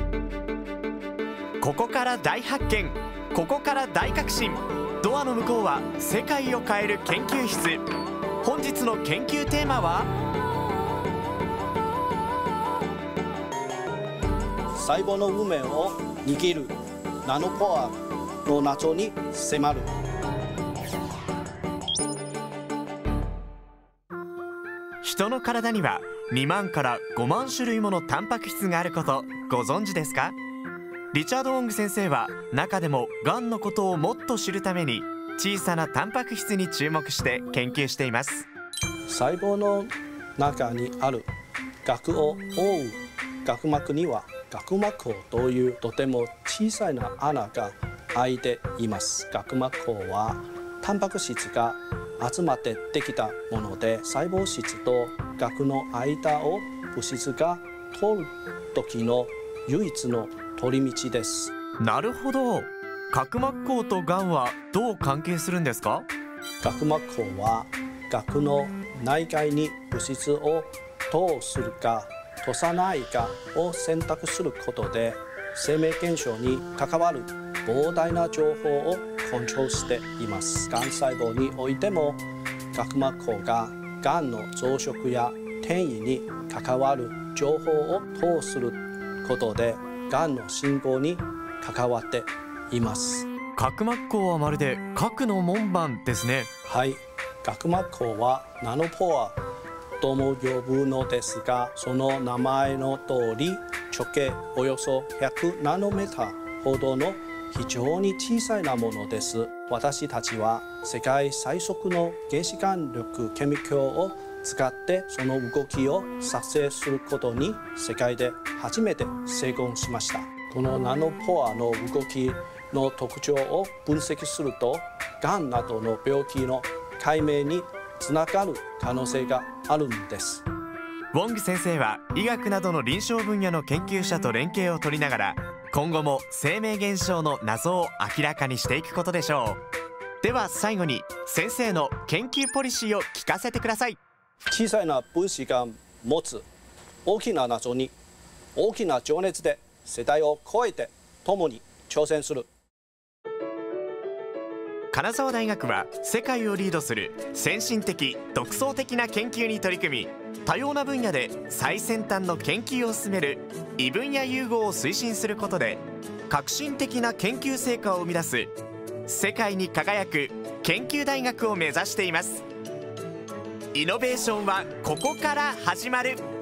ここから大発見、ここから大革新。ドアの向こうは世界を変える研究室。本日の研究テーマは細胞の運命を握るナノポアの謎に迫る。 人の体には2万から5万種類ものタンパク質があることご存知ですか？リチャード・ウォング先生は中でもがんのことをもっと知るために小さなタンパク質に注目して研究しています。 細胞の中にある核を覆う核膜には核膜胞というとても小さな穴が開いています。核膜胞はタンパク質が集まってできたもので、細胞質と核の間を物質が通る時の唯一の通り道です。 なるほど。核膜胞とがんはどう関係するんですか？ 核膜胞は核の内外に物質を通するか通さないかを選択することで生命現象に関わる膨大な情報をコントロールしています。がん細胞においても核膜胞ががんの増殖や転移に関わる情報を通することでがんの進行に関わっています。 核膜胞はまるで核の門番ですね。 はい、核膜胞はナノポアとも呼ぶのですが、その名前の通り直径およそ100ナノメーターほどの非常に小さなものです。私たちは世界最速の原子間力顕微鏡を使ってその動きを撮影することに世界で初めて成功しました。このナノポアの動きの特徴を分析すると、がんなどの病気の解明につながる可能性があるんです。 ウォング先生は医学などの臨床分野の研究者と連携を取りながら今後も生命現象の謎を明らかにしていくことでしょう。では最後に先生の研究ポリシーを聞かせてください。 小さな分子が持つ大きな謎に大きな情熱で世代を超えて共に挑戦する。 金沢大学は世界をリードする先進的独創的な研究に取り組み、多様な分野で最先端の研究を進める異分野融合を推進することで革新的な研究成果を生み出す世界に輝く研究大学を目指しています。イノベーションはここから始まる。